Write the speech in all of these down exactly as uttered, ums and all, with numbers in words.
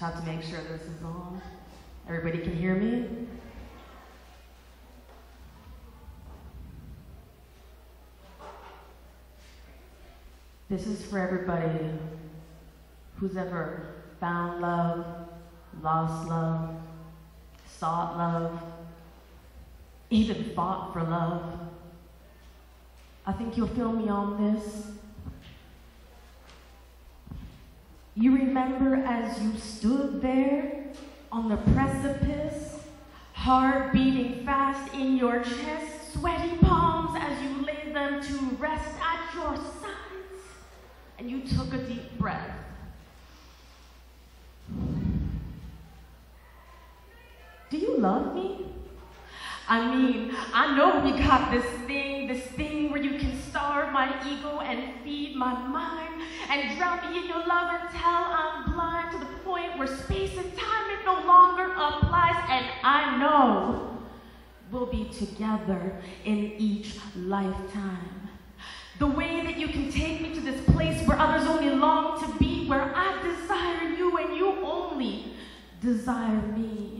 have to make sure this is on. Everybody can hear me? This is for everybody who's ever found love, lost love, sought love, even fought for love. I think you'll feel me on this. You remember as you stood there on the precipice, heart beating fast in your chest, sweaty palms as you lay them to rest at your sides, and you took a deep breath. Do you love me? I mean, I know we got this thing, this thing where you can starve my ego and feed my mind and drown me in your love until I'm blind to the point where space and time it no longer applies, and I know we'll be together in each lifetime. The way that you can take me to this place where others only long to be, where I desire you and you only desire me.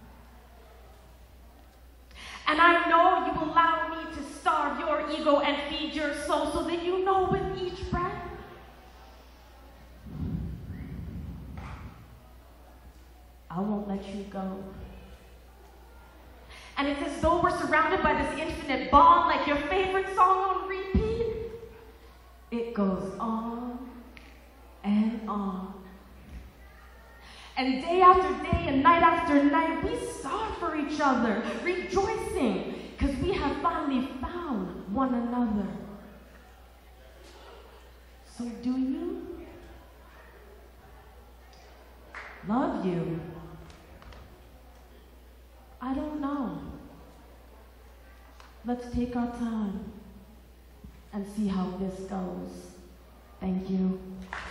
And I know you allow me to starve your ego and feed your soul so that you know with each breath, I won't let you go. And it's as though we're surrounded by this infinite bond, like your favorite song on repeat. It goes on and on. And day after day and night after night, we starve for each other, rejoicing, because we have finally found one another. So do you? Love you? I don't know. Let's take our time and see how this goes. Thank you.